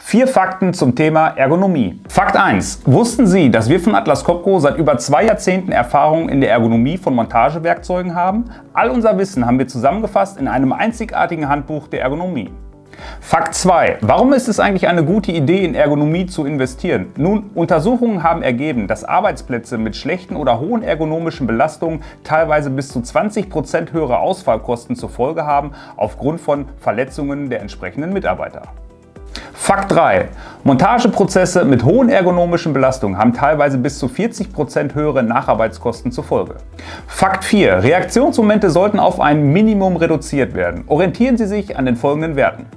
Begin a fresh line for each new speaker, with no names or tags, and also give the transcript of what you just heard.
4 Fakten zum Thema Ergonomie. Fakt 1. Wussten Sie, dass wir von Atlas Copco seit über 2 Jahrzehnten Erfahrung in der Ergonomie von Montagewerkzeugen haben? All unser Wissen haben wir zusammengefasst in einem einzigartigen Handbuch der Ergonomie. Fakt 2. Warum ist es eigentlich eine gute Idee, in Ergonomie zu investieren? Nun, Untersuchungen haben ergeben, dass Arbeitsplätze mit schlechten oder hohen ergonomischen Belastungen teilweise bis zu 20% höhere Ausfallkosten zur Folge haben, aufgrund von Verletzungen der entsprechenden Mitarbeiter. Fakt 3. Montageprozesse mit hohen ergonomischen Belastungen haben teilweise bis zu 40% höhere Nacharbeitskosten zur Folge. Fakt 4. Reaktionsmomente sollten auf ein Minimum reduziert werden. Orientieren Sie sich an den folgenden Werten.